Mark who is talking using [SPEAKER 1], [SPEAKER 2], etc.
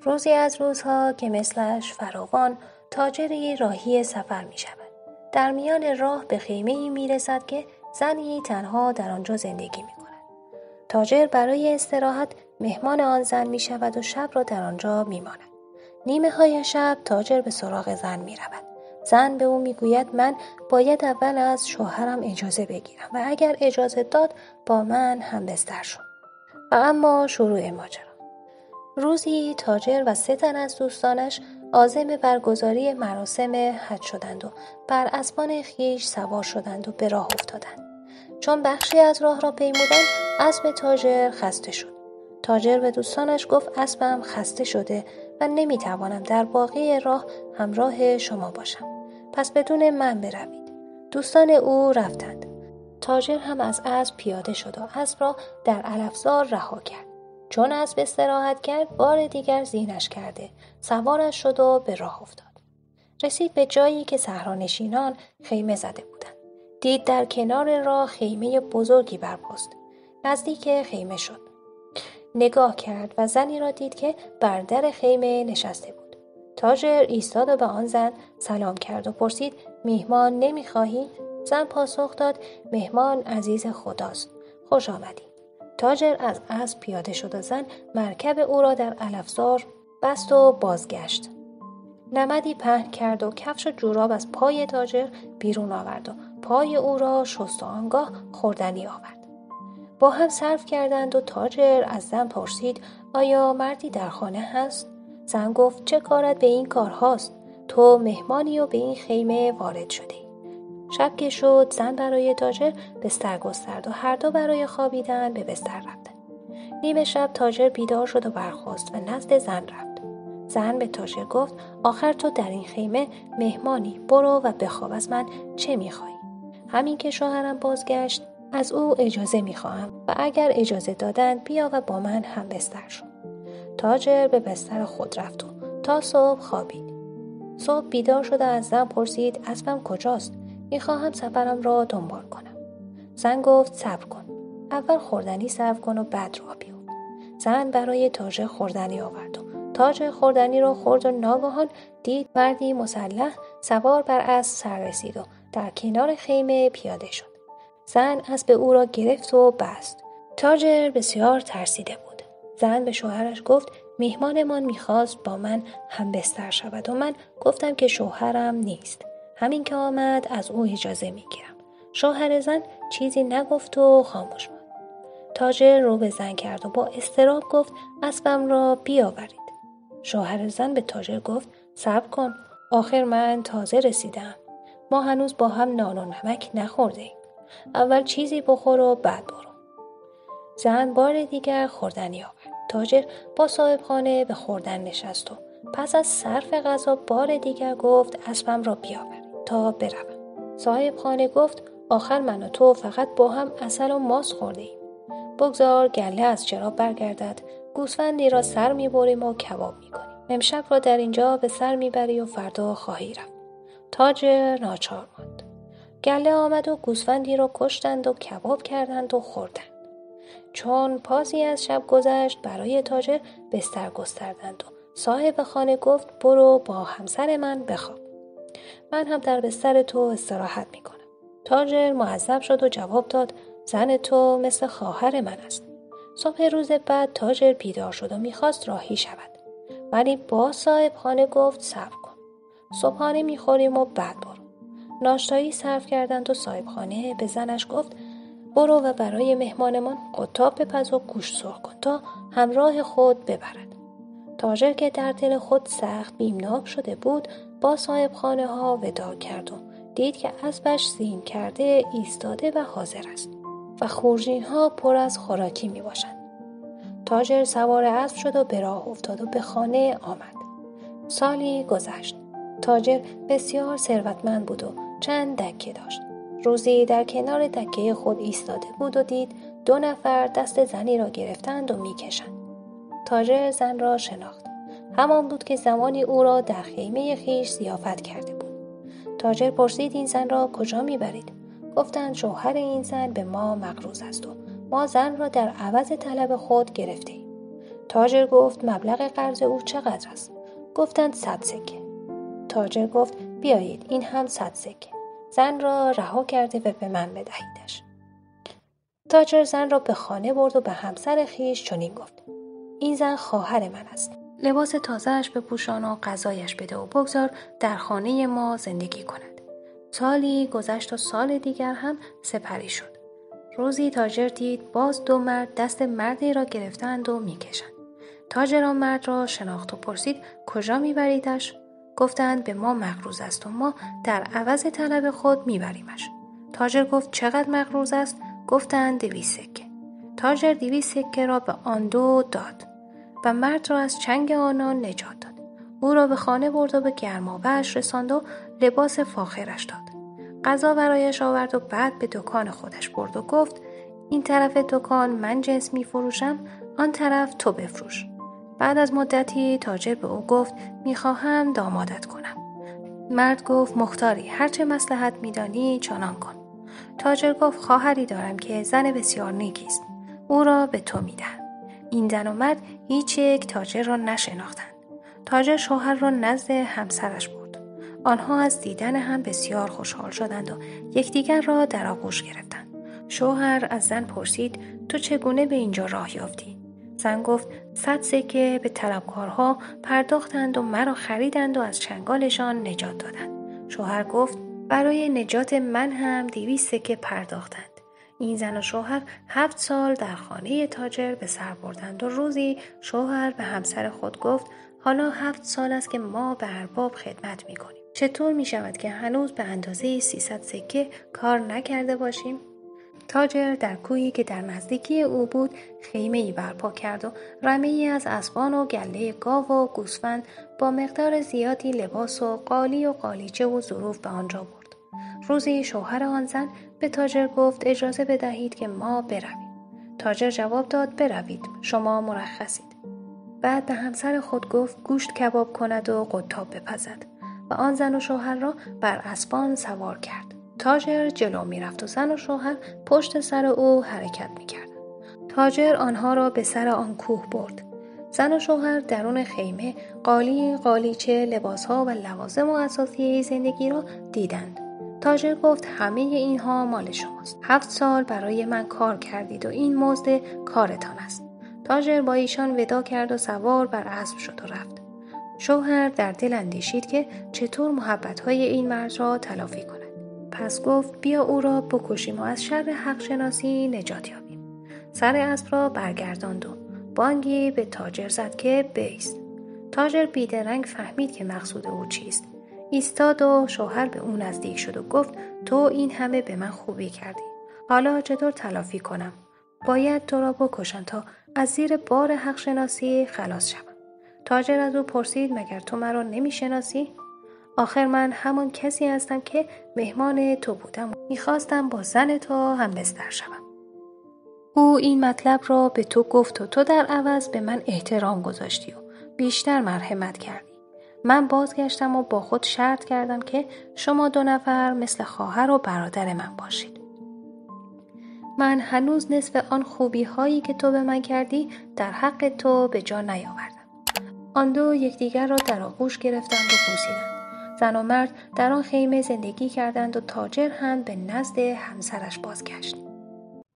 [SPEAKER 1] روزی از روزها که مثلش فراوان تاجری راهی سفر می شود. در میان راه به خیمه‌ای می رسد که زنی تنها در آنجا زندگی می کند. تاجر برای استراحت مهمان آن زن می شود و شب را در آنجا می ماند. نیمه های شب تاجر به سراغ زن می رود. زن به او می گوید من باید اول از شوهرم اجازه بگیرم و اگر اجازه داد با من همبستر شد. و اما شروع ماجرا. روزی تاجر و 3 تن از دوستانش عازم برگزاری مراسم حج شدند و بر اسبان خویش سوار شدند و به راه افتادند. چون بخشی از راه را پیمودند، اسب تاجر خسته شد. تاجر به دوستانش گفت اسبم خسته شده و نمیتوانم در باقی راه همراه شما باشم. پس بدون من بروید. دوستان او رفتند. تاجر هم از اسب پیاده شد و اسب را در علفزار رها کرد. چون اسب استراحت کرد، بار دیگر زینش کرده سوارش شد و به راه افتاد. رسید به جایی که صحرانشینان خیمه زده بودند. دید در کنار راه خیمه بزرگی برپاست. نزدیک خیمه شد. نگاه کرد و زنی را دید که بر در خیمه نشسته بود. تاجر ایستاد و به آن زن سلام کرد و پرسید میهمان نمیخواهی؟ زن پاسخ داد مهمان عزیز خداست. خوش آمدی. تاجر از اسب پیاده شد و زن مرکب او را در علفزار بست و بازگشت. نمدی پهن کرد و کفش و جوراب از پای تاجر بیرون آورد و پای او را شست و آنگاه خوردنی آورد. با هم صرف کردند و تاجر از زن پرسید آیا مردی در خانه هست؟ زن گفت چه کارت به این کار هاست؟ تو مهمانی و به این خیمه وارد شدی. شب که شد زن برای تاجر بستر گسترد و هر دو برای خوابیدن به بستر رفتند. نیمه شب تاجر بیدار شد و برخاست و نزد زن رفت. زن به تاجر گفت آخر تو در این خیمه مهمانی، برو و بخواب. از من چه میخوایی؟ همین که شوهرم بازگشت از او اجازه میخواهم و اگر اجازه دادند بیا و با من هم بستر شو. تاجر به بستر خود رفت و تا صبح خوابید. صبح بیدار شده از زن پرسید اسبم کجاست؟ میخواهم سفرم را دنبال کنم. زن گفت صبر کن. اول خوردنی صرف کن و بعد راه بیفت. زن برای تاجر خوردنی آورد و تاجر خوردنی را خورد و ناگهان دید مردی مسلح سوار بر اسب سر رسید و در کنار خیمه پیاده شد. زن اسب او را گرفت و بست. تاجر بسیار ترسیده بود. زن به شوهرش گفت میهمانمان میخواست با من هم بستر شود و من گفتم که شوهرم نیست. همین که آمد از او اجازه میگیرم. شوهر زن چیزی نگفت و خاموش ماند. تاجر رو به زن کرد و با اضطراب گفت اسبم را بیاورید. شوهر زن به تاجر گفت صبر کن، آخر من تازه رسیدم. ما هنوز با هم نان و نمک نخورده ایم. اول چیزی بخور و بعد برو. زن بار دیگر خوردنی آورد. تاجر با صاحب خانه به خوردن نشست و پس از صرف غذا بار دیگر گفت اسبم را بیاورید تا بروم. صاحب خانه گفت آخر من و تو فقط با هم عسل و ماست خورده ایم. بگذار گله از چرا برگردد، گوسفندی را سر میبریم و کباب میکنیم. امشب را در اینجا به سر میبری و فردا خواهی رفت. تاجر ناچار ماند. گله آمد و گوسفندی را کشتند و کباب کردند و خوردند. چون پاسی از شب گذشت برای تاجر بستر گستردند و صاحب خانه گفت برو با همسر من بخواب. من هم در بستر تو استراحت میکنم. تاجر معذب شد و جواب داد زن تو مثل خواهر من است. صبح روز بعد تاجر بیدار شد و میخواست راهی شود. ولی با صاحب خانه گفت صبر کن. صبحانه میخوریم و بعد برو. ناشتایی صرف کردند و صاحب خانه به زنش گفت برو و برای مهمانمان قطاب بپز و گوشت سرخ کن تا همراه خود ببرد. تاجر که در دل خود سخت بیمناک شده بود با صاحب خانه ها وداع کرد و دید که اسبش زین کرده ایستاده و حاضر است و خورجین ها پر از خوراکی می باشند. تاجر سوار اسب شد و به راه افتاد و به خانه آمد. سالی گذشت. تاجر بسیار ثروتمند بود و چند دکه داشت. روزی در کنار دکه خود ایستاده بود و دید 2 نفر دست زنی را گرفتند و میکشند. تاجر زن را شناخت. همان بود که زمانی او را در خیمه خیش ضیافت کرده بود. تاجر پرسید این زن را کجا میبرید؟ گفتند شوهر این زن به ما مقروض است و ما زن را در عوض طلب خود گرفتیم. تاجر گفت مبلغ قرض او چقدر است؟ گفتند 100 سکه. تاجر گفت بیایید این هم 100 سکه. زن را رها کرده و به من بدهیدش. تاجر زن را به خانه برد و به همسر خویش چنین گفت: این زن خواهر من است. لباس تازه‌اش بپوشان و غذایش بده و بگذار در خانه ما زندگی کند. سالی گذشت و سال دیگر هم سپری شد. روزی تاجر دید باز 2 مرد دست مردی را گرفتند و میکشند. تاجر آن مرد را شناخت و پرسید کجا میبریدش؟ گفتند به ما مقروض است و ما در عوض طلب خود میبریمش. تاجر گفت چقدر مقروض است؟ گفتند 200 سکه. تاجر 200 سکه را به آن 2 داد و مرد را از چنگ آنان نجات داد. او را به خانه برد و به گرمابه‌اش رساند و لباس فاخرش داد. غذا برایش آورد و بعد به دکان خودش برد و گفت این طرف دکان من جنس می فروشم، آن طرف تو بفروش. بعد از مدتی تاجر به او گفت میخواهم دامادت کنم. مرد گفت مختاری، هرچه مصلحت میدانی چنان کن. تاجر گفت خواهری دارم که زن بسیار نیکی است، او را به تو میدهم. این زن و مرد هیچ یک تاجر را نشناختند. تاجر شوهر را نزد همسرش برد. آنها از دیدن هم بسیار خوشحال شدند و یکدیگر را در آغوش گرفتند. شوهر از زن پرسید تو چگونه به اینجا راه یافتی؟ زن گفت 100 سکه به طلبکارها پرداختند و مرا خریدند و از چنگالشان نجات دادند. شوهر گفت برای نجات من هم 200 سکه پرداختند. این زن و شوهر 7 سال در خانه تاجر به سر بردند و روزی شوهر به همسر خود گفت حالا 7 سال است که ما به ارباب خدمت می کنیم. چطور می شود که هنوز به اندازه 300 سکه کار نکرده باشیم؟ تاجر در کویی که در نزدیکی او بود خیمه‌ای برپا کرد و رمه‌ای از اسبان و گله گاو و گوسفند با مقدار زیادی لباس و قالی و قالیچه و ظروف به آنجا برد. روزی شوهر آن زن به تاجر گفت اجازه بدهید که ما برویم. تاجر جواب داد بروید، شما مرخصید. بعد به همسر خود گفت گوشت کباب کند و قطاب بپزد و آن زن و شوهر را بر اسبان سوار کرد. تاجر جلو می رفت و زن و شوهر پشت سر او حرکت می کرد. تاجر آنها را به سر آن کوه برد. زن و شوهر درون خیمه قالی، قالیچه، لباسها و لوازم و اساسیه زندگی را دیدند. تاجر گفت همه اینها مال شماست. 7 سال برای من کار کردید و این مزد کارتان است. تاجر با ایشان ودا کرد و سوار بر اسب شد و رفت. شوهر در دل اندیشید که چطور محبت‌های این مرد را تلافی کند. پس گفت بیا او را بکشیم و از شر حق شناسی نجات یابیم. سر اسب را برگرداند و بانگی به تاجر زد که بایست. تاجر بیدرنگ فهمید که مقصود او چیست. ایستاد و شوهر به او نزدیک شد و گفت تو این همه به من خوبی کردی. حالا چطور تلافی کنم؟ باید تو را بکشم تا از زیر بار حق شناسی خلاص شوم. تاجر از او پرسید مگر تو مرا نمی‌شناسی؟ آخر من همان کسی هستم که مهمان تو بودم و میخواستم با زن تو هم بستر شوم. او این مطلب را به تو گفت و تو در عوض به من احترام گذاشتی و بیشتر مرحمت کردی. من بازگشتم و با خود شرط کردم که شما 2 نفر مثل خواهر و برادر من باشید. من هنوز نصف آن خوبی هایی که تو به من کردی در حق تو به جا نیاوردم. آن 2 یکدیگر را در آغوش گرفتند و بوسیدند. زن و مرد در آن خیمه زندگی کردند و تاجر هم به نزد همسرش بازگشت.